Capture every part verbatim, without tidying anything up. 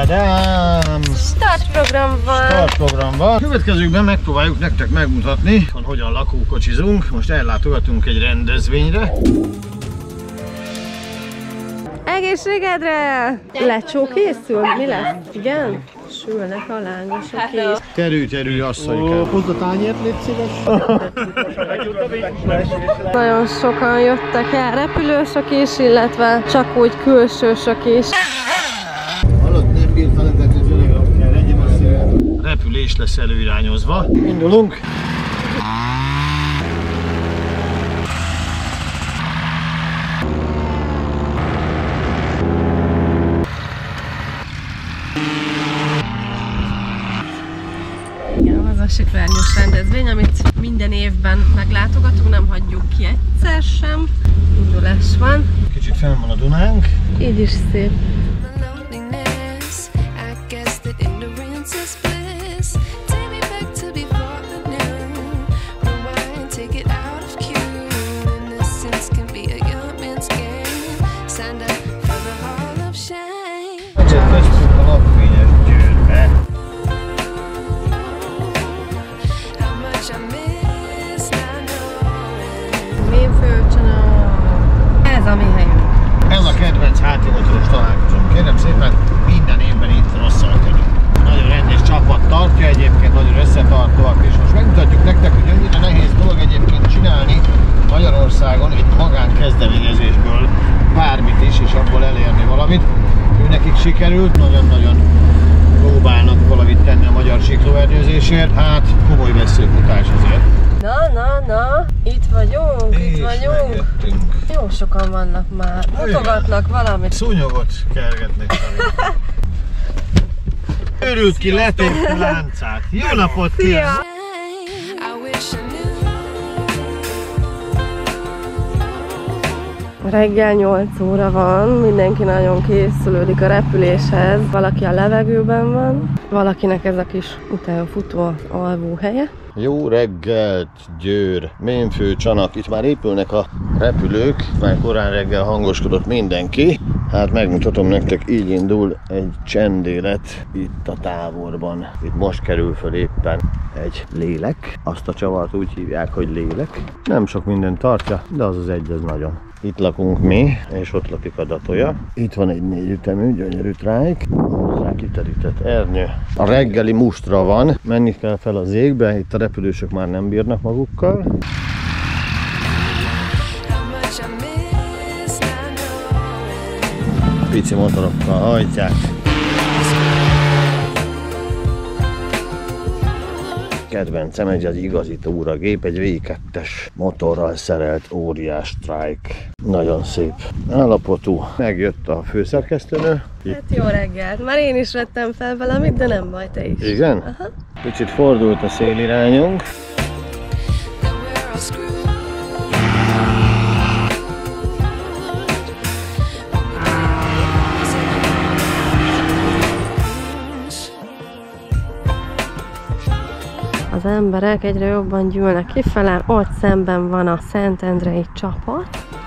Tadám! Start program van! Start program van. Következőkben megpróbáljuk nektek megmutatni, hogy hogyan lakókocsizunk. Most ellátogatunk egy rendezvényre. Egészségedre! Lecsó készül? Mi lesz? Igen? Sülnek a lángosok is. Terű, terű, asszonykám. Hozd a tányért, légy szíves. Nagyon sokan jöttek el, repülősök is, illetve csak úgy külsősök is. Hallod, nem bír feledetni az öreg rakjál, legyen a szíved. Repülés lesz előirányozva. Indulunk. A Siklóernyős rendezvény, amit minden évben meglátogatunk, nem hagyjuk ki egyszer sem. Indulás van. Kicsit fenn van a Dunánk. Így is szép. Köztünk a napfényes Győrbe. Ez a mi helyünk. Ez a kedvenc hátimotoros találkozónk. Kérem szépen, minden évben itt rosszalkodunk. Nagyon rendes csapat tartja egyébként, nagyon összetartóak, és most megmutatjuk nektek, hogy annyira nehéz dolog egyébként csinálni Magyarországon egy magánkezdeményezésből bármit is, és abból elérni valamit. Ő nekik sikerült, nagyon-nagyon próbálnak valamit tenni a magyar siklóernyőzésért, hát komoly vesszőfutás azért. Na, na, na, itt vagyunk, És itt vagyunk. megjöttünk. Jó sokan vannak már, mutogatnak valamit. Szúnyogot kergetnek felé. Örült ki, letépte láncát. Jó napot kívánok! Reggel nyolc óra van, mindenki nagyon készülődik a repüléshez. Valaki a levegőben van, valakinek ez a kis utánfutó alvóhelye. Jó reggelt, Győr! Mémfő, Csanak, itt már épülnek a repülők, már korán reggel hangoskodott mindenki. Hát megmutatom nektek, így indul egy csendélet itt a távolban. Itt most kerül föl éppen egy lélek, azt a csavart úgy hívják, hogy lélek. Nem sok minden tartja, de az az egy, ez nagyon. Itt lakunk mi, és ott lakik a Datoya. Itt van egy négyütemű, gyönyörű trájk, hozzá kiterített ernyő. A reggeli mustra van, menni kell fel az égbe, itt a repülősök már nem bírnak magukkal. Pici motorokkal hajtják. Kedvencem egy az igazi túragép, egy vé kettes motorral szerelt óriás Trike. Nagyon szép állapotú. Megjött a főszerkesztőnő. Hát jó reggelt, már én is vettem fel valamit, de nem baj, te is. Igen? Aha. Kicsit fordult a szélirányunk. Az emberek egyre jobban gyűlnek kifele, ott szemben van a szentendrei csapat.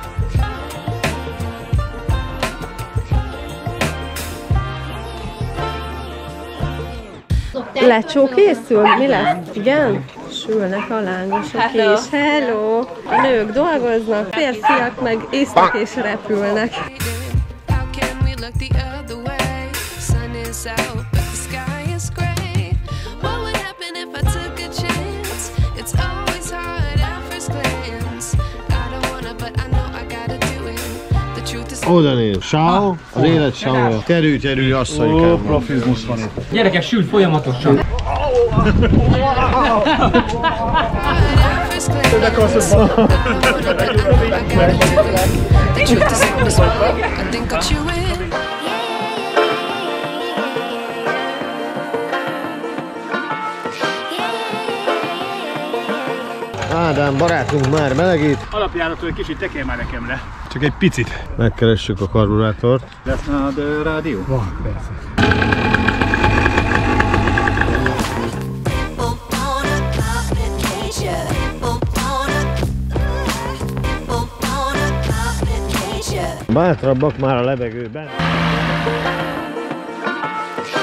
Lecsó készül? Mi lesz? Igen? Sülnek a lángosok Hello. is. Hello! A nők dolgoznak, férfiak meg isznak és repülnek. Oda néz, sáv, az élet sávja. Terű, terű, asszonykám. Ó, profizmus van itt. Gyerekek, sült folyamatosan. Ádám barátunk már melegít. Alapjáraton egy kicsit tekél már nekemre. Csak egy picit. Megkeressük a karburátort. Lesz nálad rádió? Van, persze. Bátrabbak már a levegőben.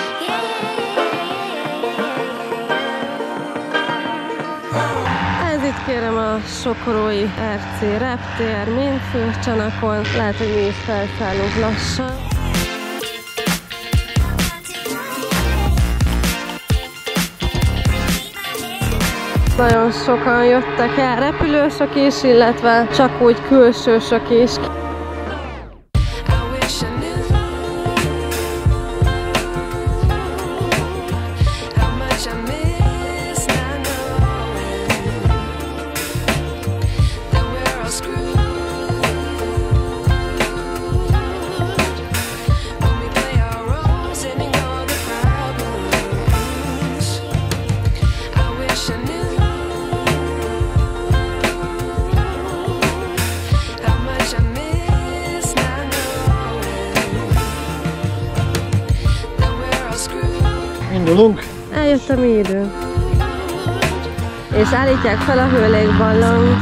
kérem a sokorói er cé reptér, Ménfőcsanakon. Lehet, hogy mi is felszállunk lassan. Nagyon sokan jöttek el, repülősök is, illetve csak úgy külsősök is. Indulunk. Eljött a mi idő. És állítják fel a hőlégballont.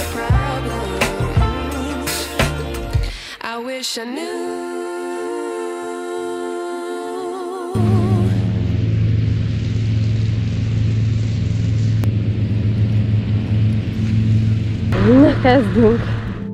Na, kezdünk.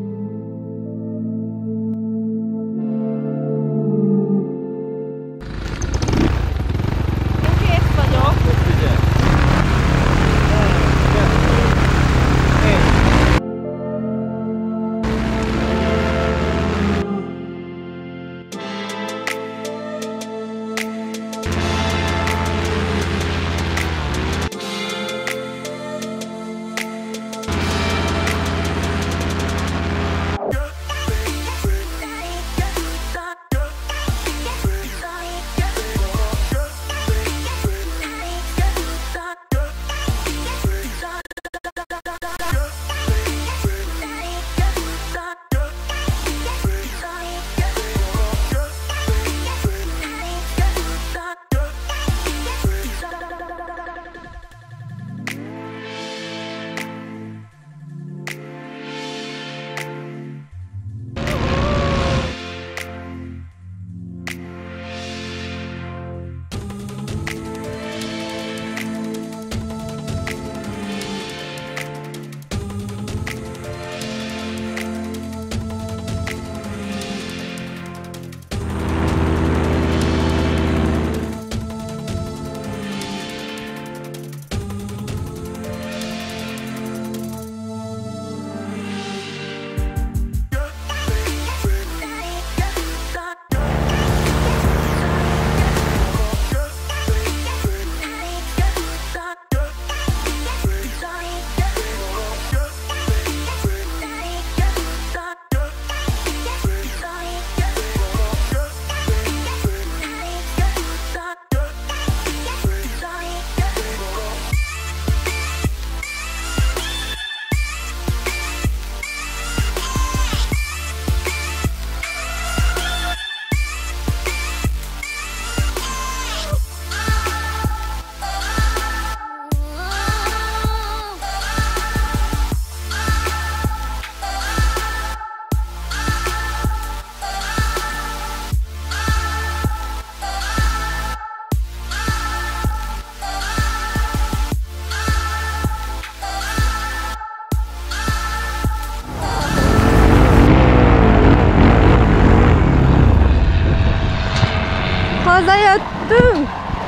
Hazajöttünk!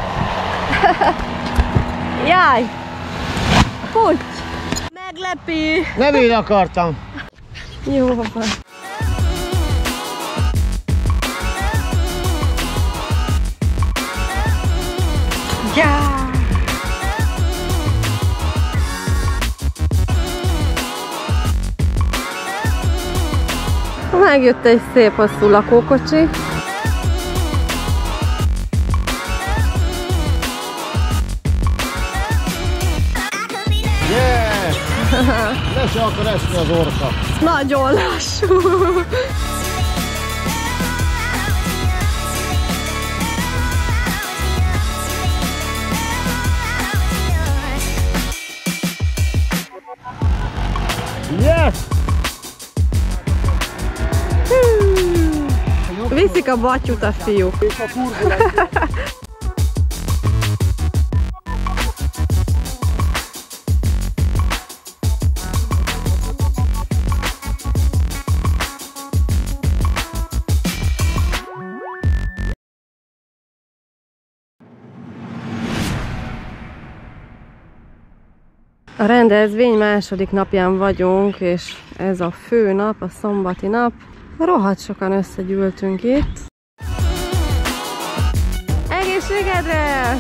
Jaj! Hogy? Meglepi! Nem én akartam! Jó van. Ja! Megjött egy szép hosszú lakókocsi. Le se akar esni az orka. Nagyon lassú. Yes! Viszik a batyut a fiúk. A rendezvény második napján vagyunk, és ez a fő nap, a szombati nap. Rohadt sokan összegyűltünk itt. Egészségedre!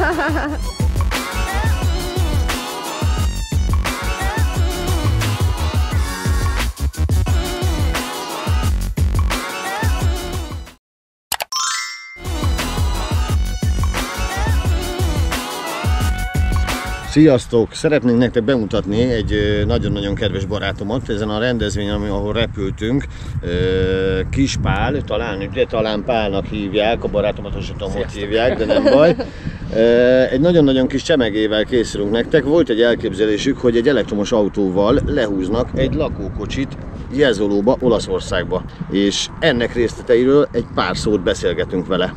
Sziasztok! Szeretnénk nektek bemutatni egy nagyon-nagyon kedves barátomat ezen a rendezvényen, ahol repültünk. Kispál, talán, ugye, talán Pálnak hívják, a barátomat azt sem tudom, hogy hívják, de nem baj. Egy nagyon-nagyon kis csemegével készülünk nektek. Volt egy elképzelésük, hogy egy elektromos autóval lehúznak egy lakókocsit Jezolóba, Olaszországba. És ennek részleteiről egy pár szót beszélgetünk vele.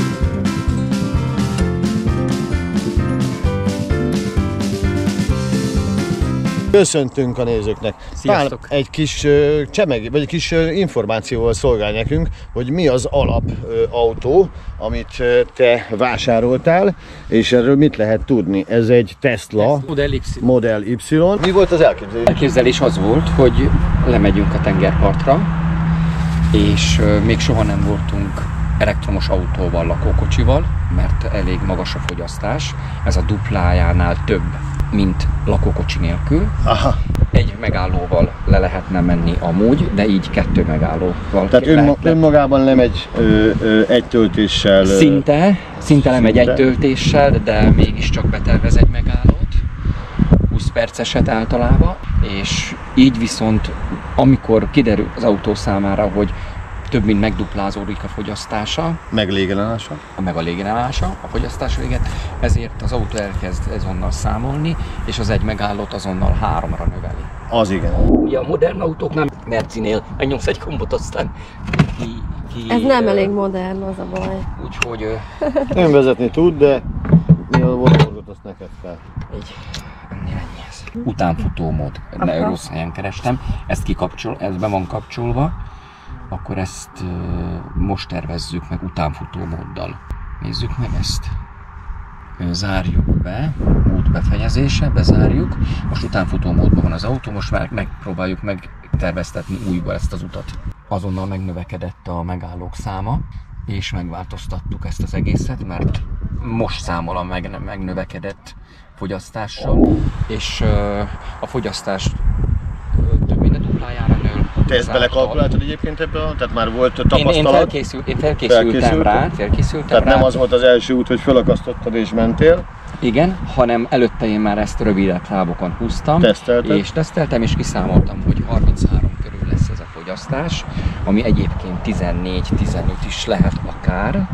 Köszöntünk a nézőknek. Sziasztok. Pál egy kis uh, csemeg, vagy egy kis uh, információval szolgál nekünk, hogy mi az alap uh, autó, amit uh, te vásároltál, és erről mit lehet tudni. Ez egy Tesla Model Y. Model Y. Mi volt az elképzelés? Elképzelés az volt, hogy lemegyünk a tengerpartra, és uh, még soha nem voltunk elektromos autóval, lakókocsival, mert elég magas a fogyasztás. Ez a duplájánál több, mint lakókocsi nélkül. Aha. Egy megállóval le lehetne menni amúgy, de így kettő megállóval. Tehát önma, önmagában lemegy ö, ö, egy töltéssel. Szinte, szinte lemegy egy töltéssel, de mégiscsak betervez egy megállót. húsz perceset általában, és így viszont amikor kiderül az autó számára, hogy több mint megduplázódik a fogyasztása, meg légelállása, meg a légelállása, a fogyasztás véget, ezért az autó elkezd azonnal számolni, és az egy megállót azonnal háromra növeli. Az igen. Ugye a modern autóknál Mercinél megnyomsz egy gombot, aztán ki, ki, Ez nem elég modern, az a baj. Úgyhogy... Ön vezetni tud, de mi a vonalorgot, azt neked kell. Így, ennél ennyi ez. Utánfutó mód. Ne, rossz helyen kerestem. Ezt kikapcsol, ez be van kapcsolva. Akkor ezt uh, most tervezzük meg utánfutó móddal. Nézzük meg ezt. Zárjuk be, út befejezése, bezárjuk. Most utánfutó módban van az autó, most már megpróbáljuk megterveztetni újból ezt az utat. Azonnal megnövekedett a megállók száma, és megváltoztattuk ezt az egészet, mert most számol a meg, megnövekedett fogyasztással, és uh, a fogyasztás több mint a duplájára nő. Te ezt belekalkuláltad egyébként ebbe? Tehát már volt tapasztalat? Én, én, felkészül, én felkészültem Felkészült? rá, felkészültem Tehát rá. nem az volt az első út, hogy felakasztottad és mentél? Igen, hanem előtte én már ezt rövidebb távokon húztam. Tesztelted? És teszteltem, és kiszámoltam, hogy harminchárom körül lesz ez a fogyasztás, ami egyébként tizennégy-tizenöt is lehet akár.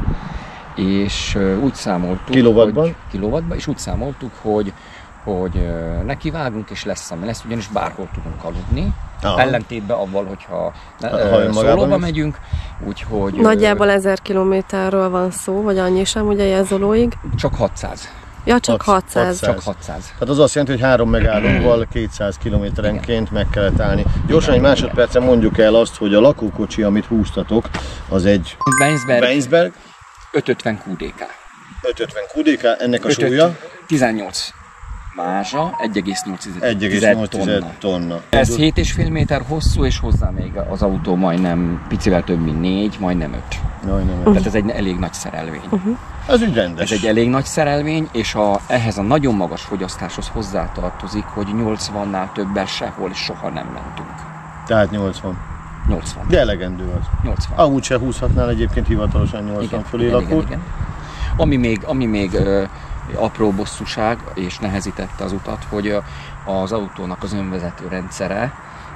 És úgy számoltuk, kilowattban? Hogy, kilowattban, és úgy számoltuk, hogy hogy nekivágunk, és lesz, ami lesz, ugyanis bárhol tudunk aludni. Aha. Ellentétben avval, hogyha Szolóba megyünk, úgyhogy... Nagyjából ezer kilométerről van szó, hogy annyi sem, ugye Jezolóig? Csak hatszáz. Ja, csak hatszáz. hatszáz. Csak hatszáz. Tehát az azt jelenti, hogy három megállóval kétszáz kilométerenként meg kellett állni. Gyorsan egy másodpercen mondjuk el azt, hogy a lakókocsi, amit húztatok, az egy Weinsberg, Weinsberg ötszázötven kú dé ká. ötszázötven kú dé ká, ennek a súlya? tizennyolc. Mázsa, egy egész nyolc tonna. tonna. Ez hét és fél méter hosszú, és hozzá még az autó majdnem picivel több, mint négy, majdnem öt. Majdnem Tehát ez egy elég nagy szerelvény. Uh-huh. Ez úgy rendes. Ez egy elég nagy szerelvény, és a, ehhez a nagyon magas fogyasztáshoz hozzátartozik, hogy nyolcvannál többel sehol soha nem mentünk. Tehát nyolcvan. nyolcvan. De elegendő az. nyolcvan. Amúgy se húzhatnál egyébként hivatalosan nyolcvan fölé lakót. Ami még, ami még ö, apró bosszúság, és nehezítette az utat, hogy az autónak az önvezető rendszere,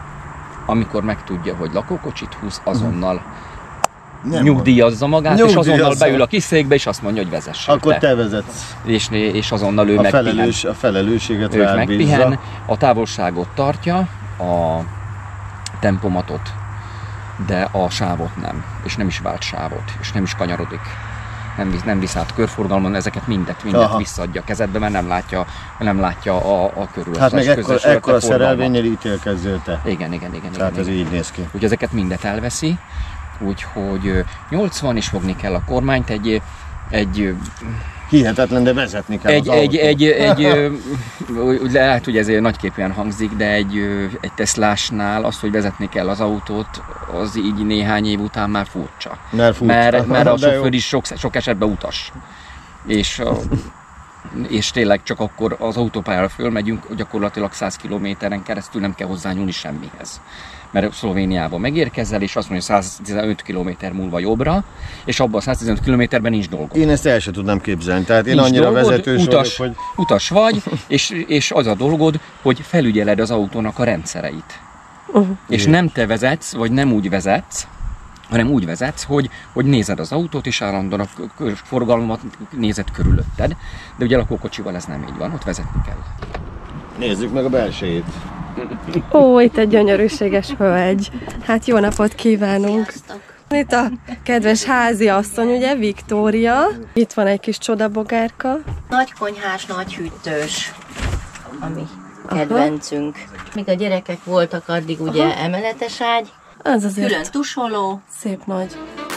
amikor megtudja, hogy lakókocsit húz, azonnal nem nyugdíjazza magát, nyugdíjazza. És azonnal beül a kis székbe, és azt mondja, hogy vezess. Akkor te, te vezetsz. És, és azonnal ő a megpihen. Felelős, a felelősséget rád megpihen, a távolságot tartja, a tempomatot, de a sávot nem. És nem is vált sávot, és nem is kanyarodik. Nem visz, nem visz át körforgalmon, ezeket mindet, mindet Aha. visszaadja a kezedbe, mert nem látja, nem látja a, a körül. Hát meg ekkor, ekkor a szerelvénynél ítélkezzél te. Igen, igen, igen. Tehát igen, ez igen. így néz ki. Úgyhogy ezeket mindet elveszi, Úgyhogy nyolcvan és fogni kell a kormányt, egy, egy Hihetetlen, de vezetni kell egy, az egy, autót. egy, egy, egy, lehet, hogy ez nagyképűen hangzik, de egy, egy Teslásnál az, hogy vezetni kell az autót, az így néhány év után már furcsa. Mert, furcsa. mert, mert a De jó. sofőr is sok, sok esetben utas. És, a, és tényleg csak akkor az autópályára fölmegyünk, gyakorlatilag száz kilométeren keresztül nem kell hozzányúlni semmihez. Mert Szlovéniába megérkezel, és azt mondja, hogy száztizenöt kilométer múlva jobbra, és abban a száztizenöt kilométerben nincs dolgod. Én ezt el sem tudnám képzelni, tehát én Nincs annyira dolgod, vezetős utas, vagyok, hogy... utas vagy, és, és az a dolgod, hogy felügyeled az autónak a rendszereit. Uh-huh. És Igen. nem te vezetsz, vagy nem úgy vezetsz, hanem úgy vezetsz, hogy, hogy nézed az autót, és állandóan a kör- forgalmat nézed körülötted. De ugye lakókocsival ez nem így van, ott vezetni kell. Nézzük meg a belsejét. Ó, itt egy gyönyörűséges hölgy. Hát jó napot kívánunk! Sziasztok! Itt a kedves házi asszony, ugye, Viktória. Itt van egy kis csodabogárka. Nagy konyhás, nagy hűtős, ami kedvencünk. Míg a gyerekek voltak, addig ugye Aha. emeletes ágy, Az azért külön tusoló, szép nagy.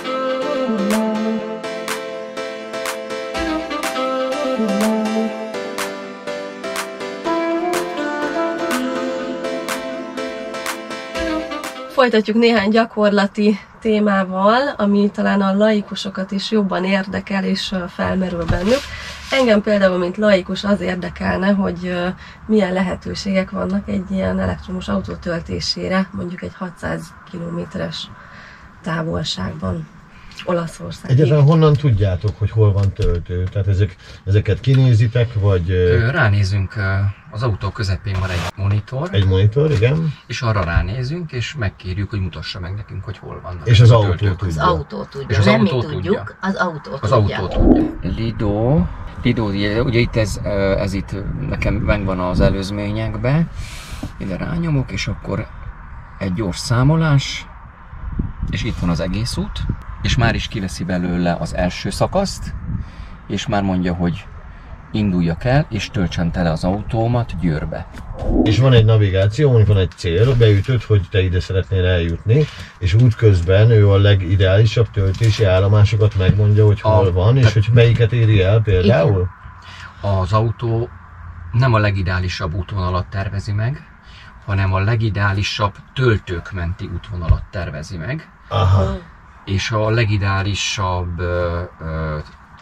Folytatjuk néhány gyakorlati témával, ami talán a laikusokat is jobban érdekel és ö, felmerül bennük. Engem például, mint laikus, az érdekelne, hogy ö, milyen lehetőségek vannak egy ilyen elektromos autó töltésére, mondjuk egy hatszáz kilométeres távolságban Olaszországig. Egyáltalán honnan tudjátok, hogy hol van töltő? Tehát ezek, ezeket kinézitek, vagy Ö, Ránézünk, ö, az autó közepén van egy monitor, egy monitor, igen? és arra ránézünk, és megkérjük, hogy mutassa meg nekünk, hogy hol vannak. És az a autó töltők. tudja. az autó tudja. És az Nem autó mi tudja. tudjuk, az autó Az tudja. autó tudja. Lido, Lido, ugye itt ez, ez itt nekem megvan az előzményekben. Ide rányomok, és akkor egy gyors számolás, és itt van az egész út, és már is kiveszi belőle az első szakaszt, és már mondja, hogy induljak el, és töltsön tele az autómat Győrbe. És van egy navigáció, mondjuk van egy cél, beütöd, hogy te ide szeretnél eljutni, és útközben ő a legideálisabb töltési állomásokat megmondja, hogy hol A- van, és hogy melyiket éri el például. Az autó nem a legideálisabb útvonalat tervezi meg, hanem a legideálisabb töltők menti útvonalat tervezi meg, Aha. és a legideálisabb ö, ö,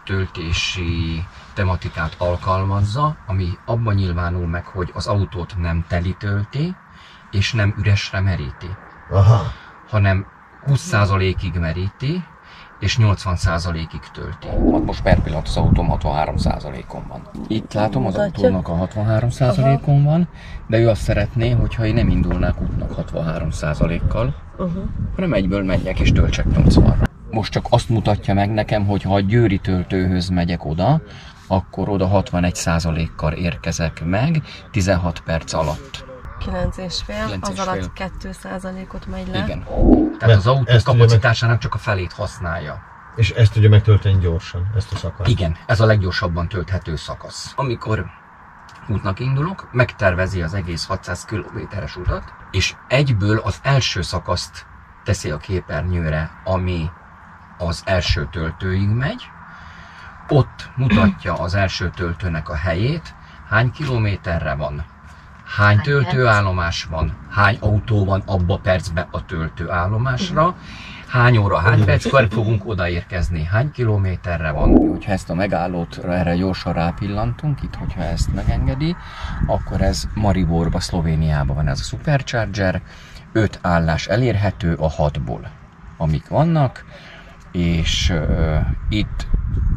töltési tematikát alkalmazza, ami abban nyilvánul meg, hogy az autót nem teli tölti, és nem üresre meríti, Aha. hanem húsz százalékig meríti, és nyolcvan százalékig tölti. Most per pillanat az autóm hatvanhárom százalékon van. Itt látom, az Mutatja. autónak a hatvanhárom százalékon van, de ő azt szeretné, hogyha én nem indulnák útnak hatvanhárom százalékkal, Uh-huh. hanem egyből menjek és töltsek nyolcvanra. Most csak azt mutatja meg nekem, hogy ha a győri töltőhöz megyek oda, akkor oda hatvanegy százalékkal érkezek meg tizenhat perc alatt. kilenc és fél, kilenc az és fél. alatt két százalékot megy le. Igen. Tehát Mert az autó ezt ugye meg- kapacitásának csak a felét használja. És ezt tudja megtölteni gyorsan, ezt a szakaszt. Igen, ez a leggyorsabban tölthető szakasz. Amikor útnak indulok, megtervezi az egész hatszáz kilométeres utat, és egyből az első szakaszt teszi a képernyőre, ami az első töltőig megy. Ott mutatja az első töltőnek a helyét, hány kilométerre van, hány töltőállomás van, hány autó van abba percbe a töltőállomásra, hány óra, hány perckor fogunk odaérkezni, hány kilométerre van. Hogyha ezt a megállót erre gyorsan rápillantunk, itt hogyha ezt megengedi, akkor ez Mariborba, Szlovéniában van ez a Supercharger, öt állás elérhető a hatból, amik vannak, és uh, itt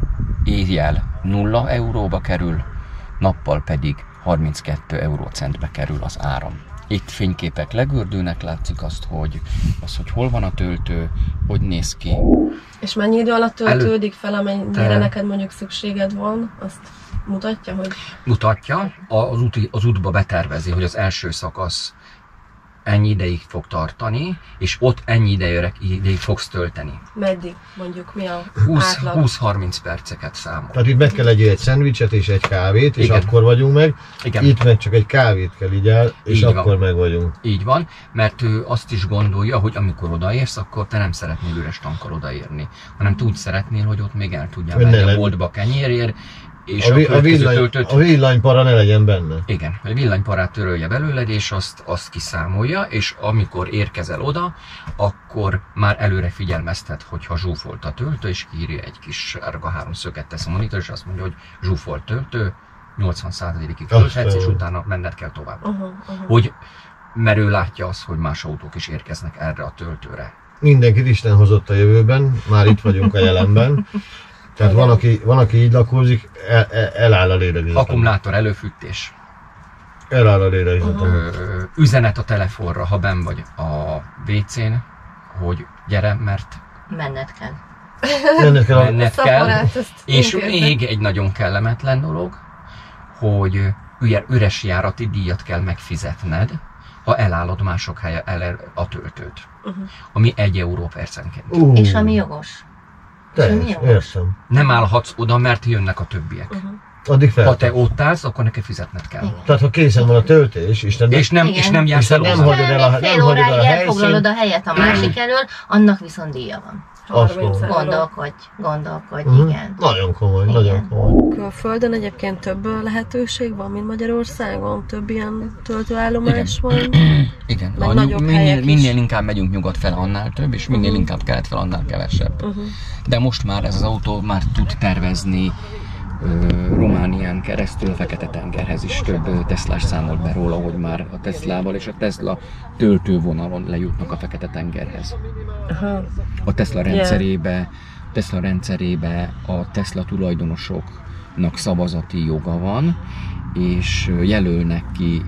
éjjel nulla euróba kerül, nappal pedig harminckettő eurócentbe kerül az áram. Itt fényképek legördülnek, látszik azt, hogy, az, hogy hol van a töltő, hogy néz ki. És mennyi idő alatt töltődik fel, amennyire Te- neked mondjuk szükséged van? Azt mutatja, hogy... Mutatja, az, úti, az útba betervezi, hogy az első szakasz ennyi ideig fog tartani, és ott ennyi ideig, ideig fogsz tölteni. Meddig mondjuk, mi a átlag? húsz-harminc perceket számol. Tehát itt meg kell egyél egy szendvicset és egy kávét, és Igen. akkor vagyunk meg. Igen. Itt meg csak egy kávét kell így el, és Így akkor van. meg vagyunk. Így van, mert ő azt is gondolja, hogy amikor odaérsz, akkor te nem szeretnél üres tankkal odaérni, hanem te úgy szeretnél, hogy ott még el tudjál Hogy ne menni a legyen. boltba kenyérért, és A, a, vi- a, következő villany, töltőt... a villanypara ne legyen benne. Igen, hogy villanyparát törölje belőled, és azt, azt kiszámolja, és amikor érkezel oda, akkor már előre figyelmeztet, hogyha zsúfolt a töltő, és kiírja egy kis sárga háromszöget tesz a monitor, és azt mondja, hogy zsúfolt töltő, nyolcvan százalékig fölhetsz, és utána menned kell tovább. Uh-huh, uh-huh. Hogy, mert ő látja azt, hogy más autók is érkeznek erre a töltőre. Mindenkit Isten hozott a jövőben, már itt vagyunk a jelenben. Tehát van aki, van, aki így lakózik, el, el, eláll a lélegzetem. Akkumulátor előfűtés, Eláll a lélegzetem. ö, üzenet a telefonra, ha benn vagy a vé cén, hogy gyere, mert Menned kell. Menned kell a... menned kell. Szaporát, ezt És intéznek. még egy nagyon kellemetlen dolog, hogy üre- üres járati díjat kell megfizetned, ha elállod mások helye el a töltőt, Uh-huh. ami egy euró percenként. Uh, És ami jogos. teljes, mi jogos? értem. Nem állhatsz oda, mert jönnek a többiek. Uh-huh. Addig fel. Ha te ott állsz, akkor neki fizetned kell. Igen. Tehát ha készen van a töltés, Isten, És nem, Igen. és nem jársz És te el nem hozzá. hagyod el a- Még fél nem hagyod el a óráig helyszínt. elfoglalod a helyet a másik elől, annak viszont díja van. harminc euró. Gondolkodj, gondolkodj, Uh-huh. igen. Nagyon komoly, Igen. nagyon komoly. Külföldön egyébként több lehetőség van, mint Magyarországon? Több ilyen töltőállomás van? Igen, Meg a, nagyobb minél, helyek is. minél inkább megyünk nyugat fel, annál több, és minél Uh-huh. inkább kelet fel, annál kevesebb. Uh-huh. De most már ez az autó már tud tervezni ö, Románián keresztül a Fekete-tengerhez is. Több ö, Teslás számolt be róla, hogy már a Teslával és a Tesla töltővonalon lejutnak a Fekete-tengerhez. Aha. A Tesla rendszerébe, Tesla rendszerébe a Tesla tulajdonosoknak szavazati joga van, és jelölnek ki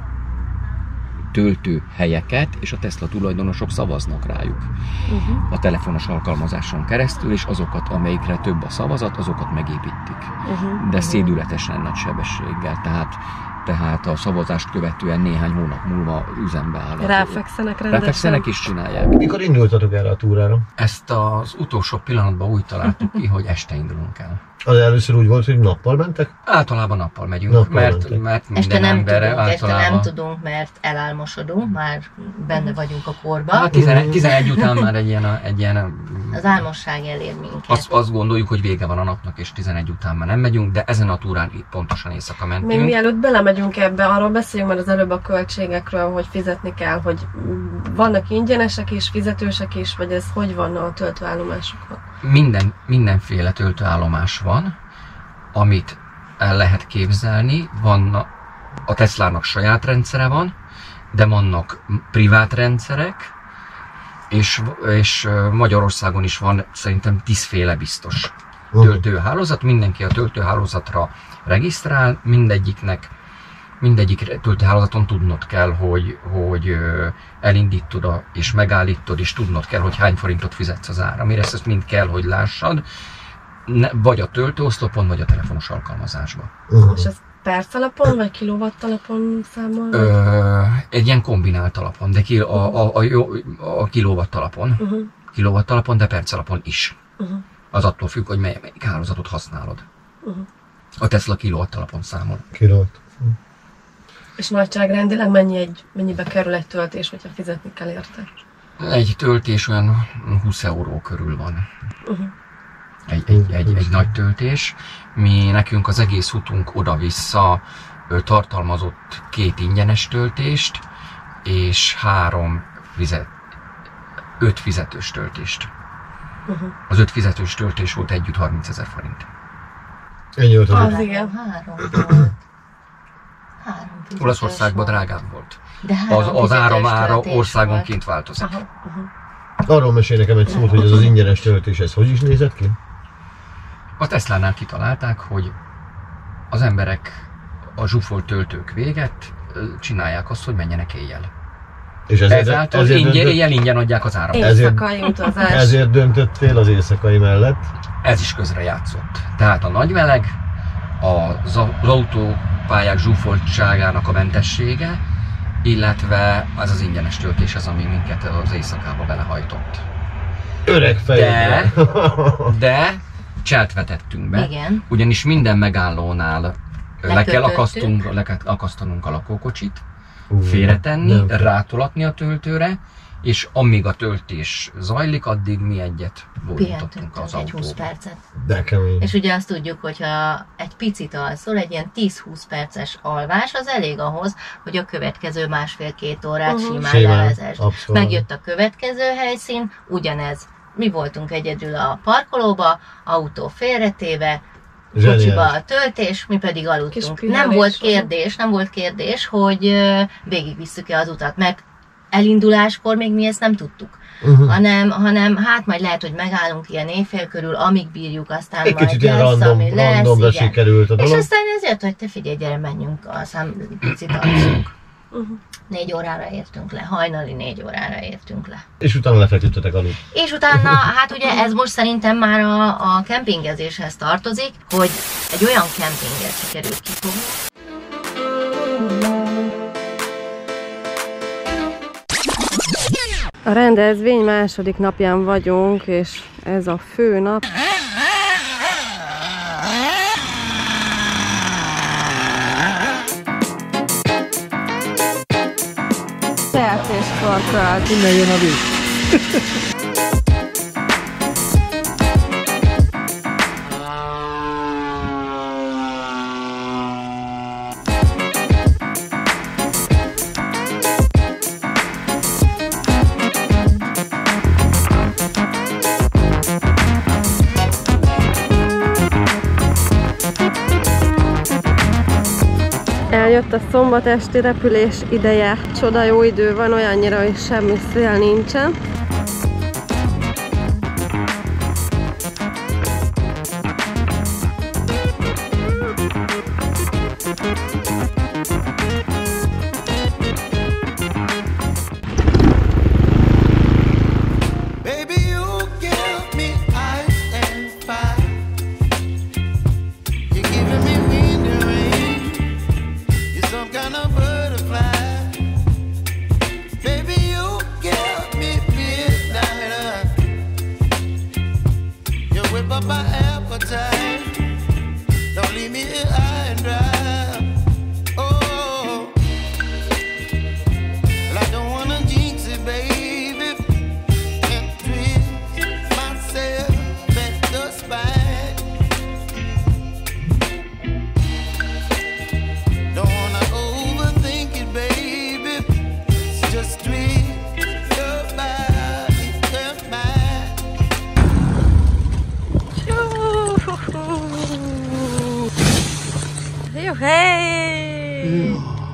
töltőhelyeket, és a Tesla tulajdonosok szavaznak rájuk Uh-huh. a telefonos alkalmazáson keresztül, és azokat, amelyikre több a szavazat, azokat megépítik. Uh-huh. De szédületesen nagy sebességgel, tehát, tehát a szavazást követően néhány hónap múlva üzembe áll. a- Ráfekszenek rendesen? Ráfekszenek és csinálják. Mikor indultatok erre a túrára? Ezt az utolsó pillanatban úgy találtuk ki, hogy este indulunk el. Az először úgy volt, hogy nappal mentek? Általában nappal megyünk, Nappal mert, mentek. mert minden Este nem emberre tudunk, este általában... nem tudunk, mert elálmosodunk, már benne vagyunk a korban. Hát tizenegy, tizenegy után már egy ilyen, egy ilyen Az álmosság elér minket. azt, azt gondoljuk, hogy vége van a napnak, és tizenegy után már nem megyünk, de ezen a túrán itt pontosan éjszaka Még mentünk. mielőtt belemegyünk ebbe, arról beszéljünk már az előbb a költségekről, hogy fizetni kell, hogy vannak ingyenesek és fizetősek is, vagy ez hogy van a töltőállomásokon? Minden, mindenféle töltőállomás van, amit el lehet képzelni. Van a, a Teslának saját rendszere van, de vannak privát rendszerek, és, és Magyarországon is van szerintem tízféle biztos töltőhálózat. Mindenki a töltőhálózatra regisztrál, mindegyiknek mindegyik töltőhálózaton tudnod kell, hogy, hogy ö, elindítod a, és megállítod, és tudnod kell, hogy hány forintot fizetsz az áramért. Ezt, ezt mind kell, hogy lássad, ne, vagy a töltőoszlopon, vagy a telefonos alkalmazásban. Uh-huh. És ez perc alapon, vagy kilowatt alapon számol? Ö, egy ilyen kombinált alapon, de ki, a, a, a, jó- a kilowatt alapon, Uh-huh. kilowatt alapon, de perc alapon is. Uh-huh. Az attól függ, hogy mely, melyik hálózatot használod. Uh-huh. A Tesla kilowatt alapon számol. Kilolt. És nagyságrendileg mennyi egy, mennyibe kerül egy töltés, hogyha fizetni kell érte? Egy töltés olyan húsz euró körül van. Uh-huh. Egy, egy, egy, egy nagy töltés. Mi nekünk az egész utunk oda-vissza ö, tartalmazott két ingyenes töltést, és három fizet, öt fizetős töltést. Uh-huh. Az öt fizetős töltés volt együtt harmincezer forint. Ennyi volt az Az öt. igen. Három volt. Három fizetős Olaszországban volt. drágább volt. De három Az, az fizetős áram ára töltés országonként változik. Aha. Uh-huh. Arról mesélj nekem egy szót, hogy ez az ingyenes töltés, ez hogy is nézett ki? A Teslánál kitalálták, hogy az emberek a zsúfolt töltők véget ö, csinálják azt, hogy menjenek éjjel. És ezért, Ezáltal ezért, ingyen, döntött, éjjel ingyen adják az áramot. Éjszakai utazás. ezért döntöttél az éjszakai mellett. Ez is közre játszott. Tehát a nagy meleg, az, az autópályák zsúfoltságának a mentessége, illetve az az ingyenes töltés az, ami minket az éjszakába belehajtott. Öreg fejekre. De, de cselt vetettünk be, Igen. ugyanis minden megállónál le kell, Lekötöttük. akasztunk, le kell akasztanunk a lakókocsit, Uh, félretenni, nem. rátolatni a töltőre, és amíg a töltés zajlik, addig mi egyet bódítottunk Pihentünk az egy húsz autóba. percet. De kemény. És ugye azt tudjuk, hogyha egy picit alszol, egy ilyen tíz-húsz perces alvás, az elég ahhoz, hogy a következő másfél-két órát Uh-huh. simán Simán, levezesd. abszolút. Megjött a következő helyszín, ugyanez. Mi voltunk egyedül a parkolóba, autó félretéve, Zseniális. kocsiba a töltés, mi pedig Kis aludtunk. pihenés. Nem volt kérdés, nem volt kérdés, hogy ö, végigvisszük-e az utat, mert elinduláskor még mi ezt nem tudtuk. Uh-huh. Hanem, hanem hát majd lehet, hogy megállunk ilyen éjfél körül, amíg bírjuk, aztán Egy majd kicsit ilyen lesz, random, ami lesz, randomra igen. sikerült a És dolog. aztán ezért, hogy te figyelj, gyere, menjünk, aztán picit alszunk. Uh-huh. Négy órára értünk le, hajnali négy órára értünk le. És utána lefeküdtetek aludni. És utána, hát ugye ez most szerintem már a, a kempingezéshez tartozik, hogy egy olyan kempinget sikerült kifogni. A rendezvény második napján vagyunk, és ez a fő nap. Szertéskor költ. Innen jön a víz. Eljött a szombat esti repülés ideje. Csoda jó idő van, olyannyira, hogy semmi szél nincsen. Baby, you give me ice and fire. You're giving me wind and rain. You're some kind of butterfly. Baby, you give me midnight. You whip up my appetite. Don't leave me here high and dry. Oh, well, I don't wanna jinx it, baby. Hey!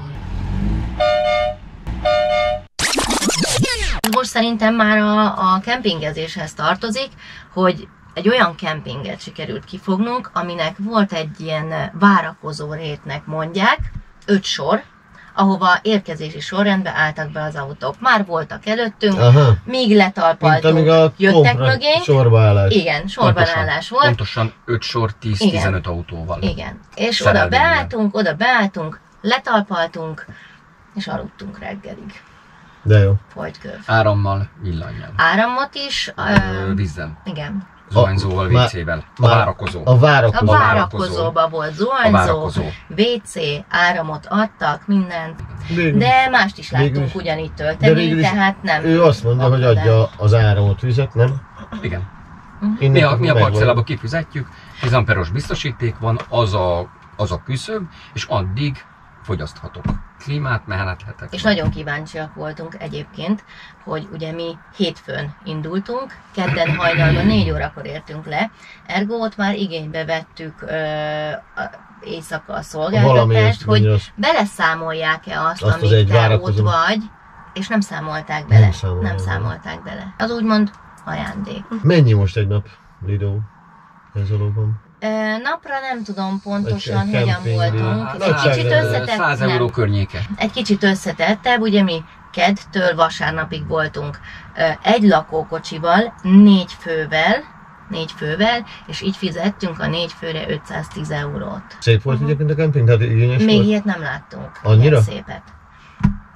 Most szerintem már a, a kempingezéshez tartozik, hogy egy olyan kempinget sikerült kifognunk, aminek volt egy ilyen várakozó rétnek mondják, öt sor, ahova érkezési sorrendbe álltak be az autók. Már voltak előttünk, Aha. míg Mint letalpaltunk, amíg a jöttek kompra mögénk. sorbaállás. Igen, sorbanállás volt. Pontosan öt sor, tíz-tizenöt autóval. Igen. És Szerelvényen. oda beálltunk, oda beálltunk, letalpaltunk, és aludtunk reggelig. De jó. Folyt köv. Árammal, villannyal. Áramot is, Ö, ö, Vízzel. igen. Zuhanyzóval, Már- vécével. A már- várakozó. A várakozó. A A várakozóba volt A zuhanyzó, várakozó. vé cé, áramot adtak, mindent. Végül- De mást is Végül láttunk is- ugyanígy de tölteni, végül is tehát nem. Ő azt mondja, hogy akadás. adja az áramot, vizet, nem? Igen. Innen Mi a, akkor mi a megvan. parcellába kifizetjük, tíz amperes biztosíték van, az a, az a küszöb, és addig fogyaszthatok. Klímát mehenethetek. És nagyon kíváncsiak voltunk egyébként, hogy ugye mi hétfőn indultunk, kedden hajnalban négy órakor értünk le, ergo ott már igénybe vettük ö, a éjszaka a szolgáltatást, Valamiért hogy annyira- beleszámolják-e azt, Azt az amit egy te ott várakozó. vagy, és nem számolták bele. Nem számolják nem bele. számolták bele. Az úgymond ajándék. Mennyi most egy nap, Lidó? Ez valóban. Ö, napra nem tudom pontosan, Egy hogyan kemping- voltunk. Hát, Egy kicsit nagyságrendben összetett, száz nem. euró környéke. Egy kicsit összetettebb, ugye mi kedtől vasárnapig voltunk ö, egy lakókocsival, négy fővel, négy fővel, és így fizettünk a négy főre ötszáztíz eurót. Szép volt egyébként a kemping, tehát igényes Még volt? ilyet nem láttunk. Annyira? Ilyen szépet.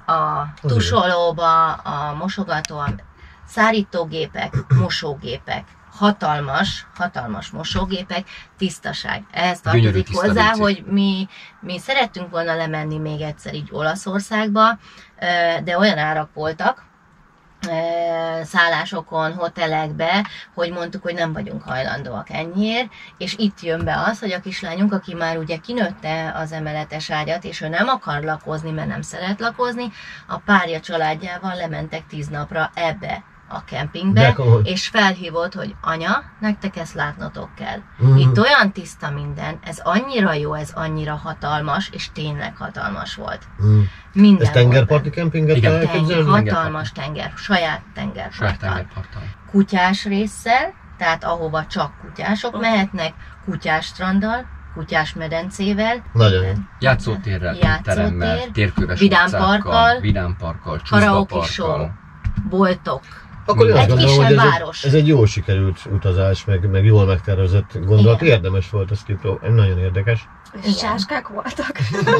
a tusolóba, a mosogató, a szárítógépek, mosógépek, hatalmas, hatalmas mosógépek, tisztaság. Ehhez tartozik hozzá, hogy mi, mi szerettünk volna lemenni még egyszer így Olaszországba, de olyan árak voltak, szállásokon, hotelekbe, hogy mondtuk, hogy nem vagyunk hajlandóak ennyiért, és itt jön be az, hogy a kislányunk, aki már ugye kinőtte az emeletes ágyat, és ő nem akar lakozni, mert nem szeret lakozni, a párja családjával lementek tíz napra ebbe a kempingbe, és felhívott, hogy anya, nektek ezt látnotok kell. Mm. Itt olyan tiszta minden, ez annyira jó, ez annyira hatalmas, és tényleg hatalmas volt. Mm. Minden ez tengerparti kempinget kell elképzelni? Hatalmas tenger, saját tengerparttal. tengerparttal. Kutyás résszel, tehát ahova csak kutyások oh. mehetnek, kutyás stranddal, kutyás medencével. Nagyon jó. Játszótérrel, teremmel, térköves vidámparkkal, vidámparkkal, karaoke-show, boltok. Akkor én azt egy gondolom, hogy ez város. egy, ez egy jól sikerült utazás, meg, meg jól megtervezett gondolat. Igen. Érdemes volt ezt kipróbálni, nagyon érdekes. És sáskák voltak.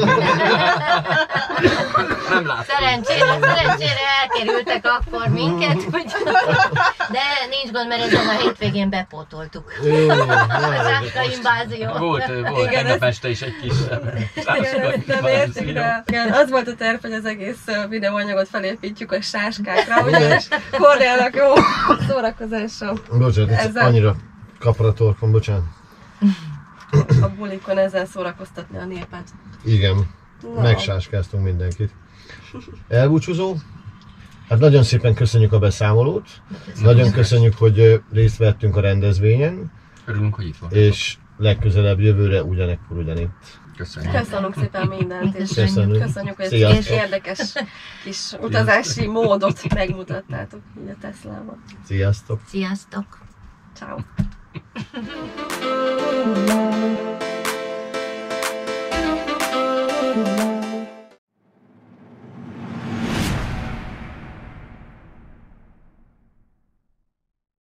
Nem látom. Szerencsére, szerencsére elkerültek akkor minket, hogy... de nincs gond, mert ezen a hétvégén bepótoltuk. Jó, a sáska invázió. Volt, volt igen, tegnap este is egy kis igen, nem értük el. Igen, az volt a terv, hogy az egész videóanyagot felépítjük a sáskákra, ugye Kornélnak jó szórakozása. Bocsánat, ez ezzel... annyira kapra a torkom, bocsánat. A bulikon ezzel szórakoztatni a népet. Igen, no. Megsáskáztunk mindenkit. Elbúcsúzó? Hát nagyon szépen köszönjük a beszámolót. Köszönjük. Nagyon köszönjük, hogy részt vettünk a rendezvényen. Örülünk, hogy itt volt. És legközelebb jövőre ugyanekkor ugyanitt. Köszönjük. Köszönjük szépen mindent, és köszönjük, köszönjük, hogy egy érdekes kis utazási módot megmutattátok így a Teslával. Sziasztok! Sziasztok! Ciao.